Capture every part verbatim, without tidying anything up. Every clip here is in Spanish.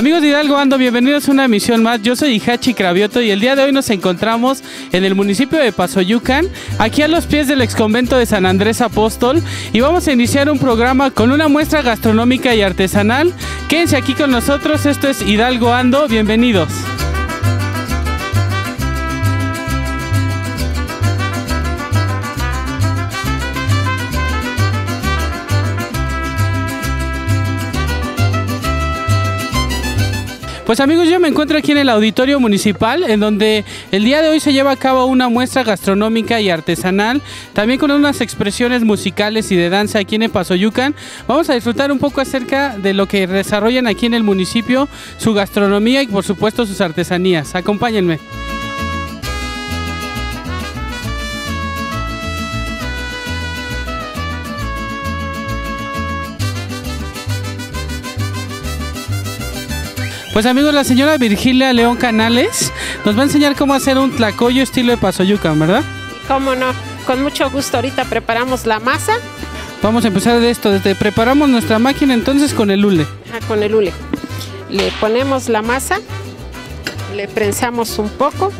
Amigos de Hidalgo Ando, bienvenidos a una emisión más. Yo soy Ihachi Cravioto y el día de hoy nos encontramos en el municipio de Pasoyucan, aquí a los pies del exconvento de San Andrés Apóstol, y vamos a iniciar un programa con una muestra gastronómica y artesanal. Quédense aquí con nosotros, esto es Hidalgo Ando, bienvenidos. Pues amigos, yo me encuentro aquí en el auditorio municipal, en donde el día de hoy se lleva a cabo una muestra gastronómica y artesanal, también con unas expresiones musicales y de danza aquí en Pasoyucan. Vamos a disfrutar un poco acerca de lo que desarrollan aquí en el municipio, su gastronomía y por supuesto sus artesanías. Acompáñenme. Pues amigos, la señora Virgilia León Canales nos va a enseñar cómo hacer un tlacoyo estilo de Pasoyucan, ¿verdad? Cómo no, con mucho gusto. Ahorita preparamos la masa. Vamos a empezar de esto, desde preparamos nuestra máquina entonces con el hule. Ah, con el hule. Le ponemos la masa, le prensamos un poco,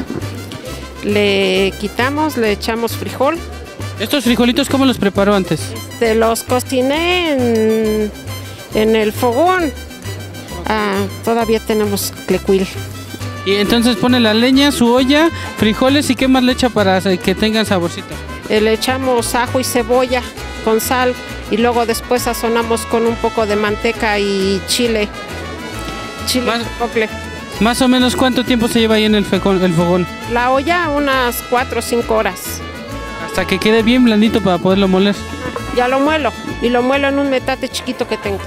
le quitamos, le echamos frijol. ¿Estos frijolitos cómo los preparó antes? Este, los cociné en, en el fogón. Ah, todavía tenemos clecuil. Y entonces pone la leña, su olla, frijoles y qué más le echa para que tengan saborcito. Eh, le echamos ajo y cebolla con sal y luego después sazonamos con un poco de manteca y chile. Chile más, chipotle. Más o menos ¿cuánto tiempo se lleva ahí en el, fecón, el fogón? La olla unas cuatro o cinco horas. Hasta que quede bien blandito para poderlo moler. Ya lo muelo y lo muelo en un metate chiquito que tengo.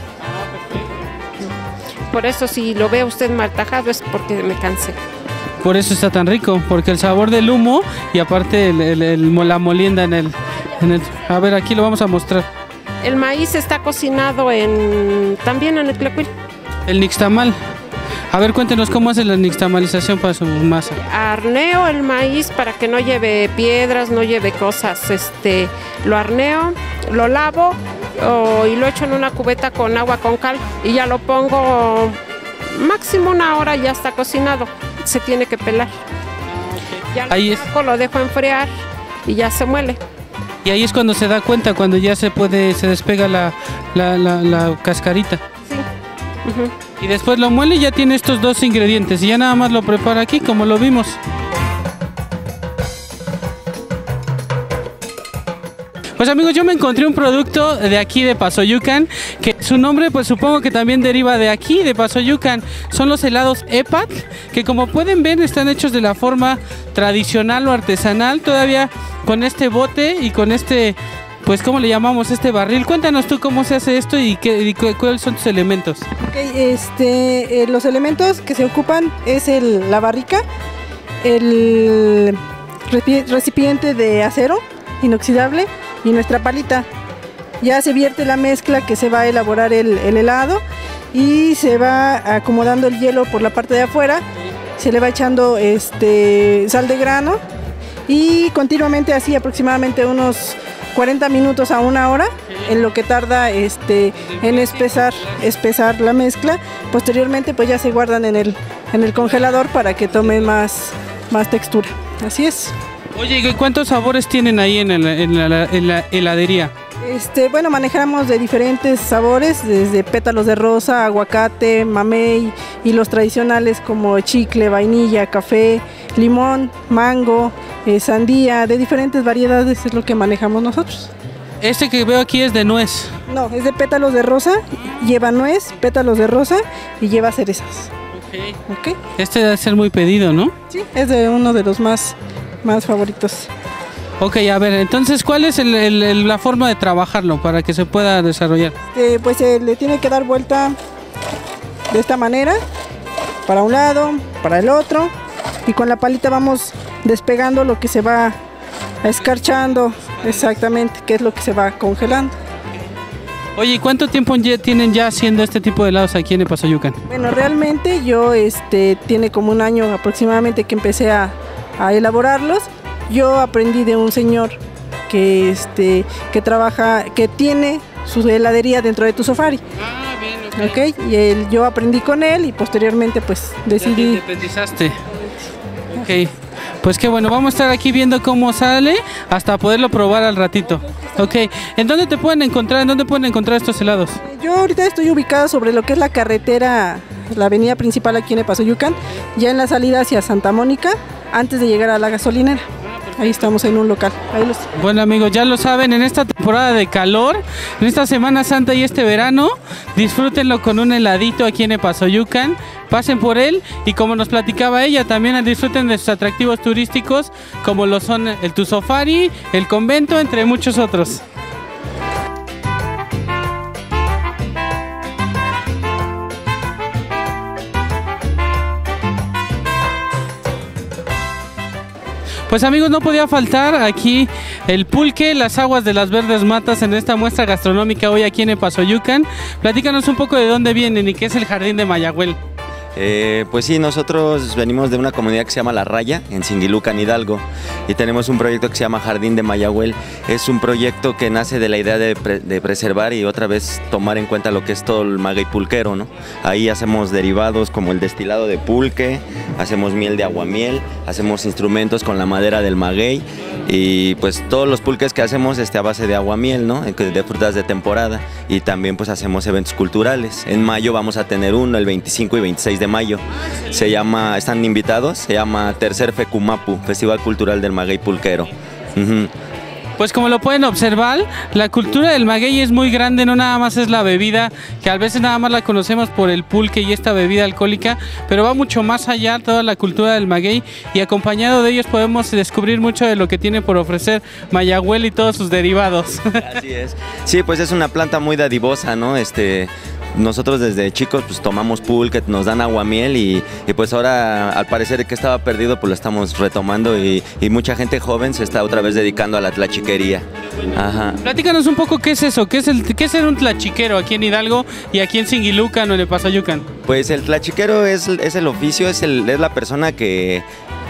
Por eso si lo ve usted martajado es porque me cansé. Por eso está tan rico, porque el sabor del humo y aparte el, el, el, la molienda en el, en el... A ver, aquí lo vamos a mostrar. El maíz está cocinado en también en el tlacuil. El nixtamal. A ver, cuéntenos cómo hace la nixtamalización para su masa. Arneo el maíz para que no lleve piedras, no lleve cosas. Este, lo arneo, lo lavo oh, y lo echo en una cubeta con agua con cal y ya lo pongo máximo una hora, ya está cocinado. Se tiene que pelar. Ya lo, ahí es. saco, lo dejo enfriar y ya se muele. Y ahí es cuando se da cuenta, cuando ya se puede, se despega la, la, la, la cascarita. Sí. Uh-huh. Y después lo muele y ya tiene estos dos ingredientes y ya nada más lo prepara aquí como lo vimos. Pues amigos, yo me encontré un producto de aquí de Pasoyucan, que su nombre pues supongo que también deriva de aquí, de Pasoyucan. Son los helados Epat, que como pueden ver están hechos de la forma tradicional o artesanal, todavía con este bote y con este, pues ¿cómo le llamamos? Este barril. Cuéntanos tú cómo se hace esto y, qué, y cu cuáles son tus elementos. Okay, este, eh, los elementos que se ocupan es el, la barrica, el recipiente de acero inoxidable y nuestra palita. Ya se vierte la mezcla que se va a elaborar el, el helado y se va acomodando el hielo por la parte de afuera, se le va echando este, sal de grano y continuamente así aproximadamente unos cuarenta minutos a una hora en lo que tarda este, en espesar, espesar la mezcla. Posteriormente pues ya se guardan en el, en el congelador para que tome más, más textura. Así es. Oye, ¿y cuántos sabores tienen ahí en, el, en, la, en la heladería? Este, bueno, manejamos de diferentes sabores, desde pétalos de rosa, aguacate, mamey y los tradicionales como chicle, vainilla, café, limón, mango, eh, sandía, de diferentes variedades es lo que manejamos nosotros. Este que veo aquí es de nuez. No, es de pétalos de rosa, lleva nuez, pétalos de rosa y lleva cerezas. Okay. Okay. Este debe ser muy pedido, ¿no? Sí, es de uno de los más, más favoritos. Ok, a ver, entonces, ¿cuál es el, el, el, la forma de trabajarlo para que se pueda desarrollar? Eh, pues eh, le tiene que dar vuelta de esta manera, para un lado, para el otro, y con la palita vamos despegando lo que se va escarchando, exactamente, que es lo que se va congelando. Oye, ¿y cuánto tiempo ya tienen ya haciendo este tipo de helados aquí en Pasoyucan? Bueno, realmente yo, este, tiene como un año aproximadamente que empecé a, a elaborarlos. Yo aprendí de un señor que, este, que trabaja, que tiene su heladería dentro de Tu Safari. Ah, bien, ¿ok? Y él, yo aprendí con él y posteriormente pues Ya te decidí... independizaste. Ok, pues qué bueno, vamos a estar aquí viendo cómo sale hasta poderlo probar al ratito. Ok, ¿en dónde te pueden encontrar? ¿En dónde pueden encontrar estos helados? Yo ahorita estoy ubicada sobre lo que es la carretera, la avenida principal aquí en Epazoyucan, ya en la salida hacia Santa Mónica, antes de llegar a la gasolinera. Ahí estamos en un local. Ahí los... Bueno amigos, ya lo saben, en esta temporada de calor, en esta Semana Santa y este verano, disfrútenlo con un heladito aquí en Epazoyucan, pasen por él y como nos platicaba ella, también disfruten de sus atractivos turísticos como lo son el Tuzofari, el convento, entre muchos otros. Pues amigos, no podía faltar aquí el pulque, las aguas de las verdes matas en esta muestra gastronómica hoy aquí en Epazoyucan. Platícanos un poco de dónde vienen y qué es el Jardín de Mayagüel. Eh, pues sí, nosotros venimos de una comunidad que se llama La Raya, en Singilucan, Hidalgo, y tenemos un proyecto que se llama Jardín de Mayagüel. Es un proyecto que nace de la idea de, pre de preservar y otra vez tomar en cuenta lo que es todo el maguey pulquero, ¿no? Ahí hacemos derivados como el destilado de pulque, hacemos miel de aguamiel, hacemos instrumentos con la madera del maguey y pues todos los pulques que hacemos este, a base de aguamiel, ¿no? De frutas de temporada, y también pues hacemos eventos culturales. En mayo vamos a tener uno, el veinticinco y veintiséis de mayo. Se llama, están invitados, se llama Tercer Fecumapu, Festival Cultural del Maguey Pulquero. Uh-huh. Pues como lo pueden observar, la cultura del maguey es muy grande, no nada más es la bebida, que a veces nada más la conocemos por el pulque y esta bebida alcohólica, pero va mucho más allá toda la cultura del maguey y acompañado de ellos podemos descubrir mucho de lo que tiene por ofrecer Mayagüel y todos sus derivados. Así es. Sí, pues es una planta muy dadivosa, ¿no? Este... Nosotros desde chicos pues tomamos pulque, nos dan aguamiel y, y pues ahora al parecer que estaba perdido pues lo estamos retomando y, y mucha gente joven se está otra vez dedicando a la tlachiquería. Ajá. Platícanos un poco qué es eso, qué es, el, qué es ser un tlachiquero aquí en Hidalgo y aquí en Singilucan o en Epazoyucan. Pues el tlachiquero es, es el oficio, es, el, es la persona que...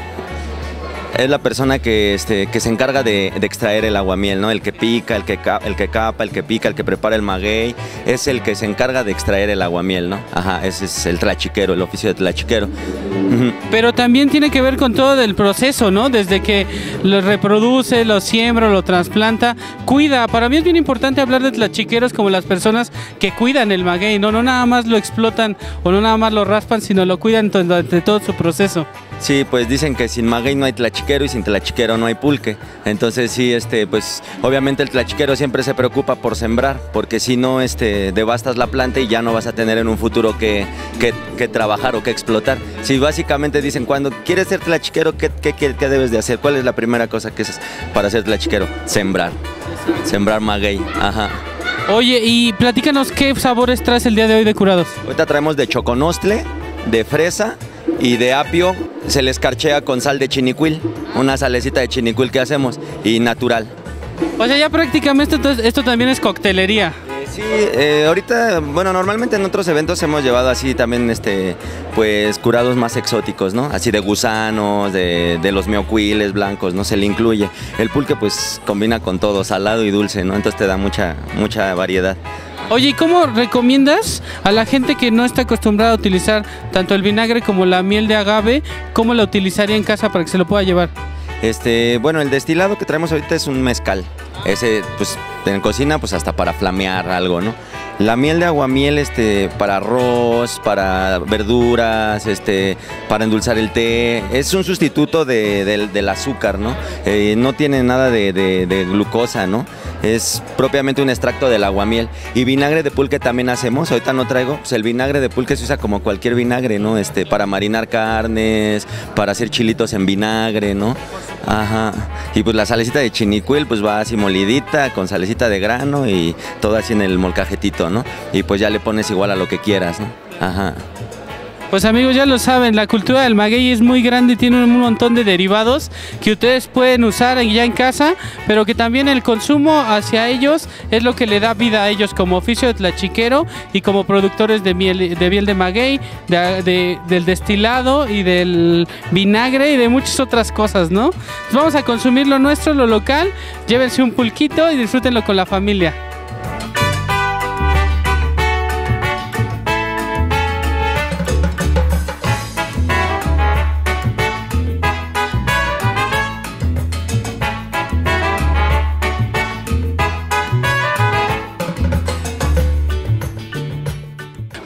Es la persona que, este, que se encarga de, de extraer el aguamiel, ¿no? El que pica, el que, ca, el que capa, el que pica, el que prepara el maguey, es el que se encarga de extraer el aguamiel, ¿no? Ajá, ese es el tlachiquero, el oficio de tlachiquero. Uh-huh. Pero también tiene que ver con todo el proceso, ¿no? Desde que lo reproduce, lo siembra, lo trasplanta, cuida. Para mí es bien importante hablar de tlachiqueros como las personas que cuidan el maguey, ¿no? No nada más lo explotan o no nada más lo raspan, sino lo cuidan durante todo su proceso. Sí, pues dicen que sin maguey no hay tlachiquero y sin tlachiquero no hay pulque. Entonces sí, este, pues obviamente el tlachiquero siempre se preocupa por sembrar, porque si no, este, devastas la planta y ya no vas a tener en un futuro que, que, que trabajar o que explotar. Si básicamente dicen, cuando quieres ser tlachiquero, ¿qué, qué, qué, qué debes de hacer? ¿Cuál es la primera cosa que es para ser tlachiquero? Sembrar. Sembrar maguey, ajá. Oye, y platícanos qué sabores traes el día de hoy de curados. Ahorita traemos de choconostle, de fresa y de apio. Se les escarchea con sal de chinicuil, una salecita de chinicuil que hacemos y natural. O sea, ya prácticamente esto, esto también es coctelería. Eh, sí, eh, ahorita, bueno, normalmente en otros eventos hemos llevado así también, este, pues curados más exóticos, ¿no? Así de gusanos, de, de los miocuiles blancos, ¿no? Se le incluye. El pulque pues combina con todo, salado y dulce, ¿no? Entonces te da mucha, mucha variedad. Oye, ¿y cómo recomiendas a la gente que no está acostumbrada a utilizar tanto el vinagre como la miel de agave, cómo la utilizaría en casa para que se lo pueda llevar? Este, bueno, el destilado que traemos ahorita es un mezcal. Ese, pues, en cocina, pues hasta para flamear algo, ¿no? La miel de aguamiel, este, para arroz, para verduras, este, para endulzar el té. Es un sustituto de, de, del azúcar, ¿no? Eh, no tiene nada de, de, de glucosa, ¿no? Es propiamente un extracto del aguamiel. Y vinagre de pulque también hacemos. Ahorita no traigo. Pues el vinagre de pulque se usa como cualquier vinagre, ¿no? Este, para marinar carnes, para hacer chilitos en vinagre, ¿no? Ajá. Y pues la salecita de chinicuil, pues va así molidita, con salecita de grano y todo así en el molcajetito, ¿no? Y pues ya le pones igual a lo que quieras, ¿no? Ajá. Pues amigos, ya lo saben, la cultura del maguey es muy grande y tiene un montón de derivados que ustedes pueden usar ya en casa, pero que también el consumo hacia ellos es lo que le da vida a ellos como oficio de tlachiquero y como productores de miel de, miel de maguey, de, de, del destilado y del vinagre y de muchas otras cosas, ¿no? Pues vamos a consumir lo nuestro, lo local, llévense un pulquito y disfrútenlo con la familia.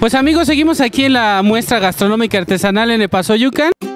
Pues amigos, seguimos aquí en la muestra gastronómica artesanal en Epazoyucan.